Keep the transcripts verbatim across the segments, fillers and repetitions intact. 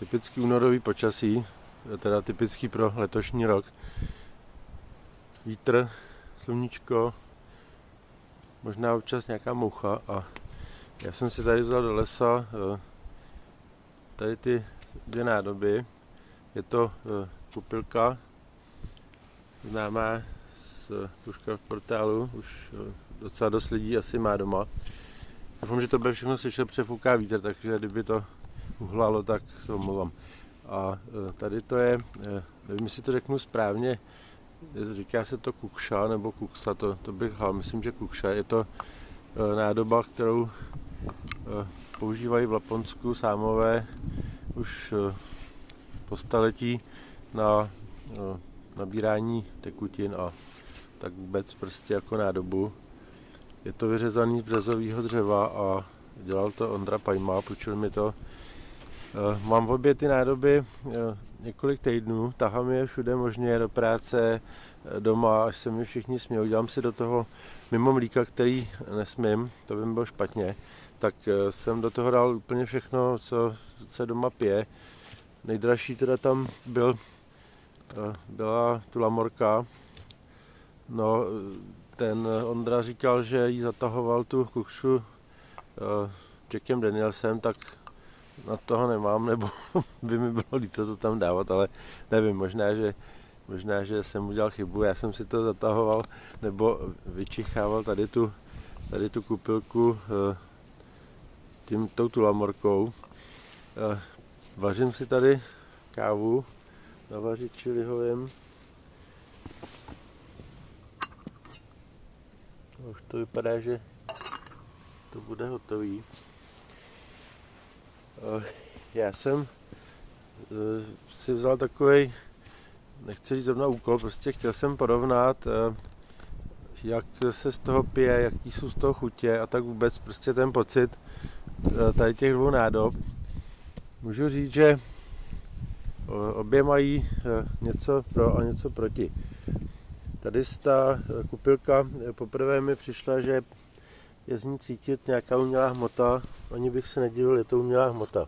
typický únorový počasí, teda typický pro letošní rok. Vítr, sluníčko, možná občas nějaká moucha a já jsem si tady vzal do lesa tady ty dvě nádoby. Je to kupilka, známá z Puška v portálu, už docela dost lidí asi má doma. Doufám, že to bude všechno slyšet, přefouká vítr, takže kdyby to uhlalo, tak se omlouvám. A tady to je, nevím, jestli to řeknu správně, říká se to kukša nebo kuksa, to, to bych hal, myslím, že kukša. Je to nádoba, kterou používají v Laponsku Sámové už po staletí na nabírání tekutin a tak vůbec prostě jako nádobu. Je to vyřezaný z březového dřeva a dělal to Ondra Pajma, půjčil mi to. Mám obě ty nádoby několik týdnů, tahám je všude možně do práce, doma, až se mi všichni smějí. Dělám si do toho mimo mlíka, který nesmím, to by mi bylo špatně, tak jsem do toho dal úplně všechno, co se doma pije. Nejdražší teda tam byl, byla tu lamorka. No, ten Ondra říkal, že jí zatahoval tu kukšu Jackem Danielsem, tak na toho nemám, nebo by mi bylo líto to tam dávat, ale nevím, možná, že, možná, že jsem udělal chybu, já jsem si to zatahoval, nebo vyčichával tady tu, tady tu kupilku tím, touto lamorkou. Vařím si tady kávu na vařiči lihovém. Už to vypadá, že to bude hotový. Já jsem si vzal takovej, nechci říct zrovna úkol, prostě chtěl jsem porovnat, jak se z toho pije, jaký jsou z toho chutě a tak vůbec prostě ten pocit tady těch dvou nádob. Můžu říct, že obě mají něco pro a něco proti. Tady ta kupilka poprvé mi přišla, že je z ní cítit nějaká umělá hmota, ani bych se nedivil, je to umělá hmota.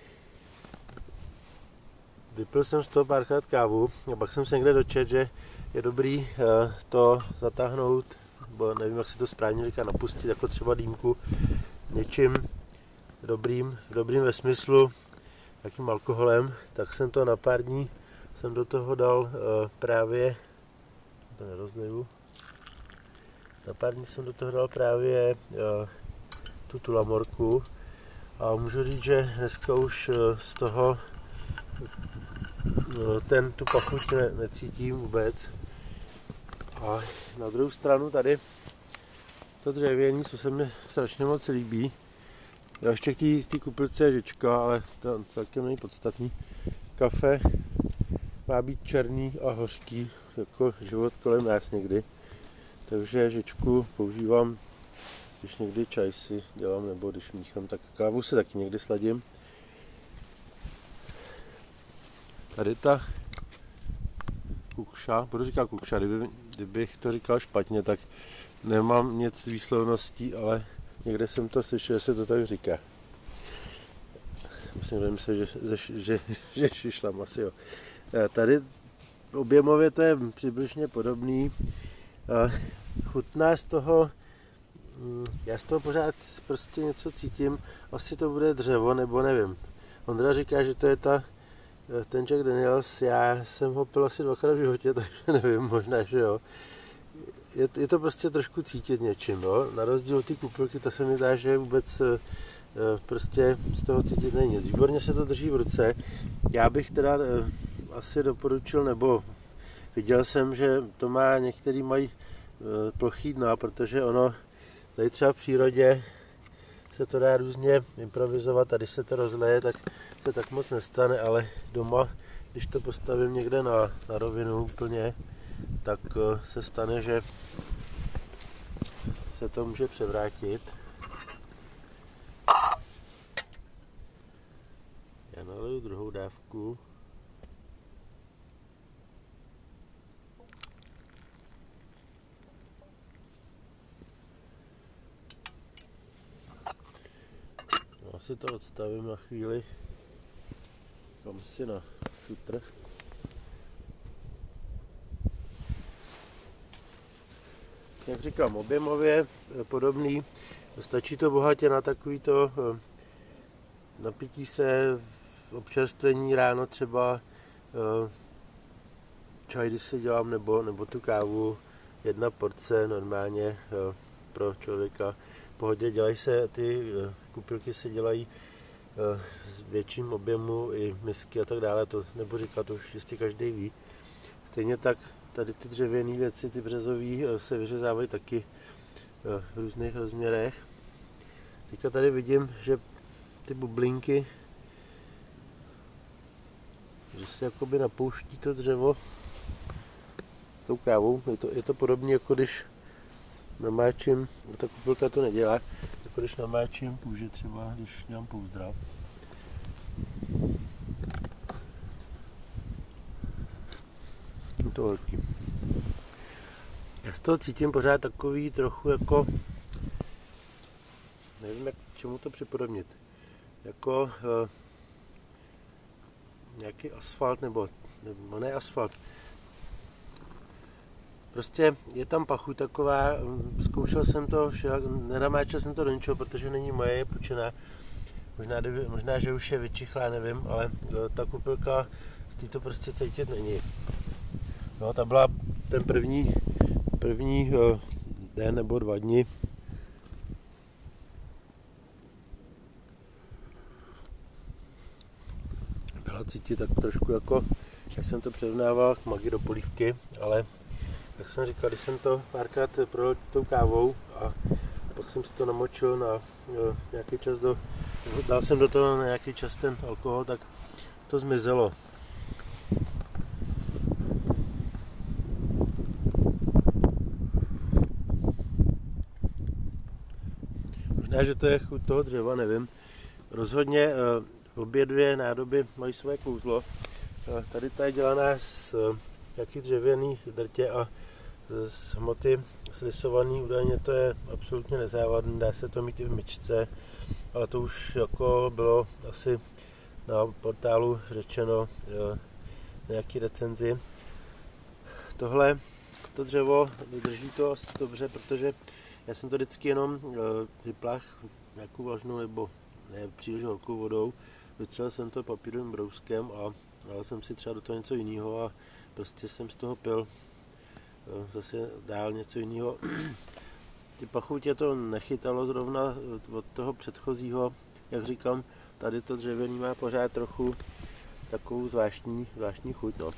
Vypil jsem z toho párkrát kávu a pak jsem se někde dočetl, že je dobrý to zatáhnout, nebo nevím, jak se to správně říká, napustit, jako třeba dýmku něčím dobrým, dobrým ve smyslu, jakým alkoholem, tak jsem to na pár dní, jsem do toho dal právě, to nerozliju, na pár dní jsem do toho dal právě tu, tu lamorku a můžu říct, že dneska už z toho ten, tu pachuť ne, necítím vůbec. A na druhou stranu tady to dřevění, co se mi strašně moc líbí. Já ještě k té kupilce je žička, ale to celkem není podstatný. Kafe má být černý a hořký, jako život kolem nás někdy. Takže žičku používám, když někdy čaj si dělám, nebo když míchám, tak kávu si taky někdy sladím. Tady ta kukša, budu říkat kukša, kdyby, kdybych to říkal špatně, tak nemám nic s výslovností, ale někde jsem to slyšel, že se to tak říká. Myslím, že, že, že, že šišlam asi jo. Tady objemově to je přibližně podobný. Chutná z toho, já z toho pořád prostě něco cítím, asi to bude dřevo, nebo nevím. Ondra říká, že to je ta, ten Jack Daniels, já jsem ho pil asi dvakrát v životě, takže nevím, možná, že jo. Je, je to prostě trošku cítit něčím, jo. Na rozdíl od té kupilky, to se mi zdá, že vůbec prostě z toho cítit není nic. Výborně se to drží v ruce. Já bych teda asi doporučil, nebo viděl jsem, že to má, některý mají plochý dno, protože ono tady třeba v přírodě se to dá různě improvizovat a když se to rozleje, tak se tak moc nestane, ale doma, když to postavím někde na, na rovinu úplně, tak se stane, že se to může převrátit. Já naliju druhou dávku. Asi to odstavím na chvíli. Kam si na šutr. Jak říkám, objemově podobný. Stačí to bohatě na takovýto napití se, občerstvení ráno třeba, čaj, když si dělám, nebo, nebo tu kávu, jedna porce normálně pro člověka. V pohodě dělají se, ty kupilky se dělají s větším objemu, i misky a tak dále, to nebo říkat, to už jistě každý ví. Stejně tak tady ty dřevěné věci, ty březové, se vyřezávají taky v různých rozměrech. Teďka tady vidím, že ty bublinky, že se jakoby napouští to dřevo tou kávou. Je to, je to podobné, jako když namáčím, ta kupilka to nedělá, jako když namáčím kůži třeba, když dělám pouzdra. Je to velký. Já z toho cítím pořád takový trochu jako, nevím, jak čemu to připodobnit, jako uh, nějaký asfalt, nebo, nebo ne asfalt. Prostě je tam pachuť taková, zkoušel jsem to, nenamáčel jsem to do ničeho, protože není moje, je půjčená. Možná, možná, že už je vyčichlá, nevím, ale ta kupilka z té to prostě cítit není. No, ta byla ten první, první den nebo dva dny. Byla cítit tak trošku jako, jak jsem to přirovnával k magii do polívky, ale jak jsem říkal, když jsem to párkrát prolil tou kávou a pak jsem si to namočil na jo, nějaký čas do, dal jsem do toho na nějaký čas ten alkohol, tak to zmizelo. Možná, že to je chuť toho dřeva, nevím. Rozhodně obě dvě nádoby mají své kouzlo. Tady ta je dělaná z jaký dřevěný drtě a z hmoty slisovaný, údajně to je absolutně nezávadné, dá se to mít i v myčce, ale to už jako bylo asi na portálu řečeno nějaký recenzi. Tohle, to dřevo drží to asi dobře, protože já jsem to vždycky jenom vyplách nějakou vlažnou nebo ne příliš horkou vodou, vytřel jsem to papírovým brouskem a dal jsem si třeba do toho něco jiného a prostě jsem z toho pil zase dál něco jiného. Ty pachutě to nechytalo zrovna od toho předchozího, jak říkám, tady to dřevěný má pořád trochu takovou zvláštní, zvláštní chuť. No.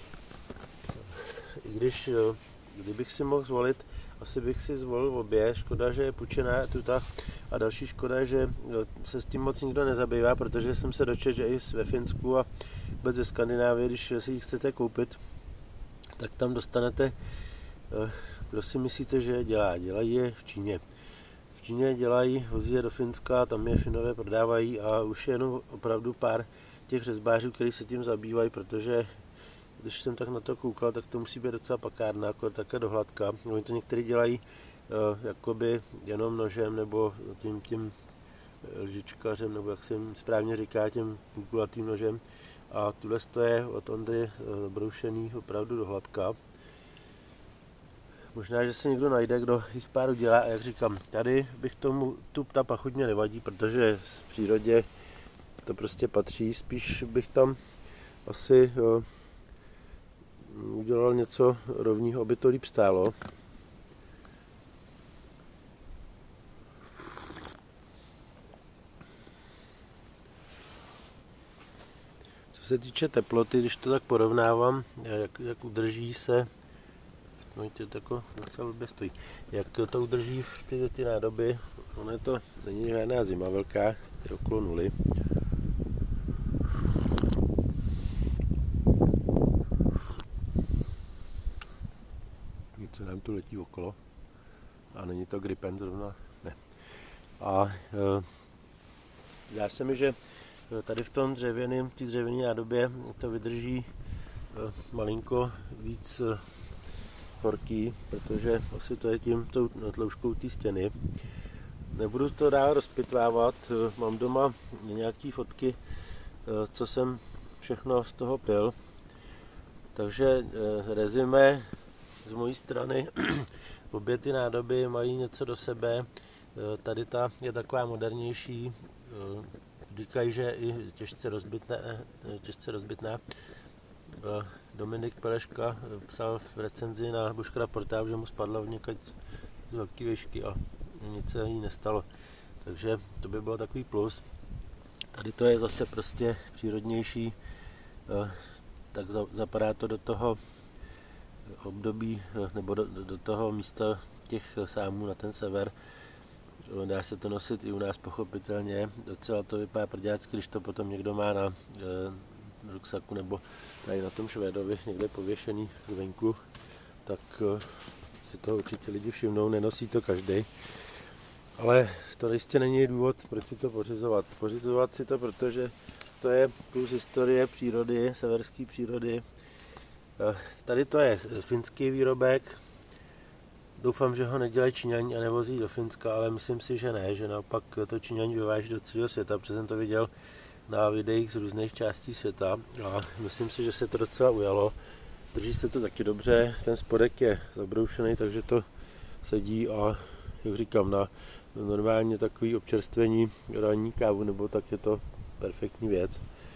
I když, kdybych si mohl zvolit, asi bych si zvolil obě. Škoda, že je půjčená tuta a další škoda, že se s tím moc nikdo nezabývá, protože jsem se dočetl, že i ve Finsku a vůbec ve Skandinávii, když si ji chcete koupit, tak tam dostanete, kdo si myslíte, že je dělá. Dělají je v Číně. V Číně dělají, vozí je do Finska, tam je Finové prodávají a už je jenom opravdu pár těch řezbářů, kteří se tím zabývají, protože když jsem tak na to koukal, tak to musí být docela pakárna, jako také dohladka. Oni to někteří dělají uh, jakoby jenom nožem nebo tím, tím lžičkařem, nebo jak se jim správně říká, tím kulatým nožem. A tuhle je od Ondry broušený opravdu dohladka. Možná, že se někdo najde, kdo jich pár udělá. A jak říkám, tady bych tomu, tu ta pachuť mě nevadí, protože v přírodě to prostě patří. Spíš bych tam asi jo, udělal něco rovného, aby to líp stálo. Co se týče teploty, když to tak porovnávám, jak, jak udrží se, no to tako docela blbě stojí, jak to udrží v ty, ty nádoby, ono je to, není žádná zima velká, je okolo nuly. Něco nám tu letí okolo a není to gripen zrovna, ne. A e, zdá se mi, že tady v tom dřevěném, té dřevěné nádobě to vydrží malinko víc horký, protože asi to je tím tou tloušťkou té stěny. Nebudu to dál rozpitvávat, mám doma nějaké fotky, co jsem všechno z toho pil. Takže rezime z mojí strany, obě ty nádoby mají něco do sebe. Tady ta je taková modernější, říkají, že i těžce rozbitná. Těžce rozbitná. Dominik Peleška psal v recenzi na Bushcraft portálu, že mu spadla v někaď z velké výšky a nic se jí nestalo. Takže to by bylo takový plus. Tady to je zase prostě přírodnější, tak zapadá to do toho období, nebo do, do toho místa těch sámů na ten sever. Dá se to nosit i u nás pochopitelně. Docela to vypadá prďácky, když to potom někdo má na e, ruksaku nebo tady na tom Švédovi někde pověšený zvenku, tak e, si toho určitě lidi všimnou, nenosí to každý. Ale to jistě není důvod, proč si to pořizovat. Pořizovat si to, protože to je kus historie přírody, severské přírody. Tady to je finský výrobek. Doufám, že ho nedělají Číňani a nevozí do Finska, ale myslím si, že ne, že naopak to Číňani vyváží do celého světa, protože jsem to viděl na videích z různých částí světa a myslím si, že se to docela ujalo. Drží se to taky dobře, ten spodek je zabroušený, takže to sedí a jak říkám, na normálně takový občerstvení ranní kávu nebo tak je to perfektní věc.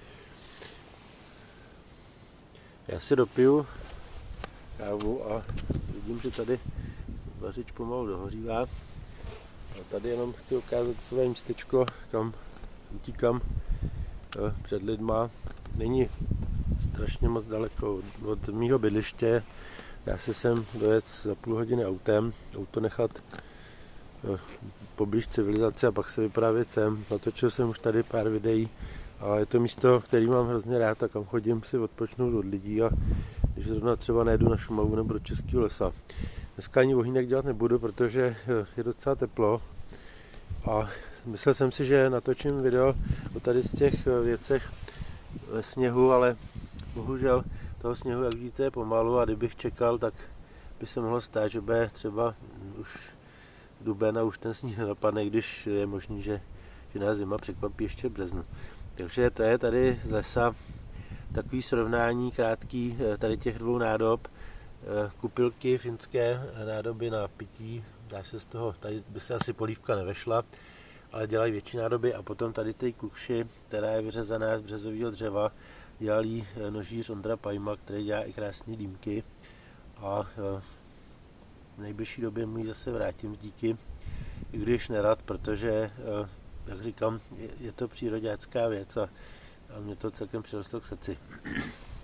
Já si dopiju kávu a vidím, že tady vařič pomalu dohořívá. A tady jenom chci ukázat své místečko, kam utíkám před lidma. Není strašně moc daleko od mýho bydliště. Já si sem dojet za půl hodiny autem, auto nechat poblíž civilizace a pak se vyprávět sem. Natočil jsem už tady pár videí a je to místo, který mám hrozně rád a kam chodím si odpočnout od lidí a když zrovna třeba nejedu na Šumavu nebo do Českého lesa. Dneska ani ohýnek dělat nebudu, protože je docela teplo a myslel jsem si, že natočím video o tady z těch věcech ve sněhu, ale bohužel toho sněhu, jak vidíte, je pomalu a kdybych čekal, tak by se mohlo stát, že bude třeba už duben a už ten sníh nenapadne, když je možný, že, že nás zima překvapí ještě v březnu. Takže to je tady z lesa takový srovnání krátký tady těch dvou nádob. Kupilky finské nádoby na pití, dá se z toho, tady by se asi polívka nevešla, ale dělají větší nádoby a potom tady ty kukši, která je vyřezaná z březového dřeva, dělí nožíř Ondra Pajma, který dělá i krásné dýmky a v nejbližší době mu ji zase vrátím z díky, i když nerad, protože, jak říkám, je to příroďácká věc a, a mě to celkem přirostlo k srdci.